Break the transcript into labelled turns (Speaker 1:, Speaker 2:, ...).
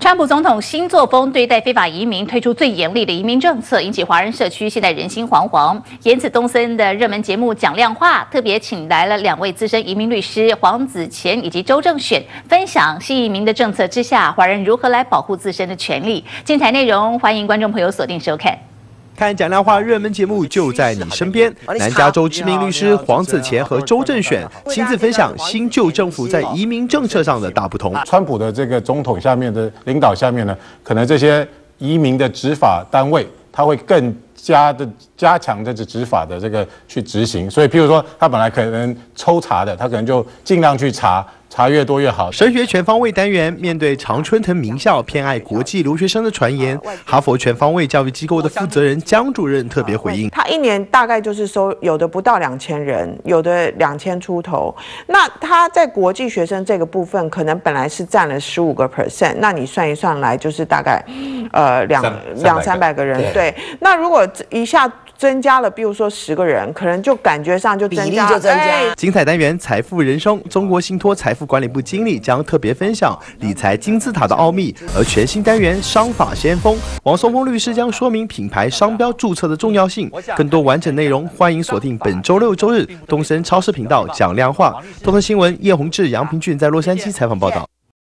Speaker 1: 川普总统新作风对待非法移民推出最严厉的移民政策，引起华人社区现在人心惶惶。言辞东森的热门节目讲量化特别请来了2位资深移民律师黄子乾以及周正选，分享新移民的政策之下，华人如何来保护自身的权利。精彩内容，欢迎观众朋友锁定收看。
Speaker 2: 看讲量化热门节目就在你身边，南加州知名律师黄子乾和周正选亲自分享新旧政府在移民政策上的大不同。
Speaker 3: 川普的这个总统下面的领导下面呢，可能这些移民的执法单位，他会更加强这执法的这个去执行。所以，譬如说他本来可能抽查的，他可能就尽量去查。 查越多越好。
Speaker 2: 升学全方位单元面对常春藤名校偏爱国际留学生的传言，哈佛全方位教育机构的负责人江主任特别回应：
Speaker 4: 他一年大概就是收有的不到2000人，有的2000出头。那他在国际学生这个部分，可能本来是占了15%，那你算一算来就是大概200-300个人。对，那如果一下增加了，比如说10个人，可能就感觉上就增加，
Speaker 2: 精彩单元财富人生，中国信托财富管理部经理将特别分享理财金字塔的奥秘，而全新单元商法先锋，王松峰律师将说明品牌商标注册的重要性。更多完整内容，欢迎锁定本周6、周日东森超视频道讲量化。东森新闻叶宏志、杨平俊在洛杉矶采访报道。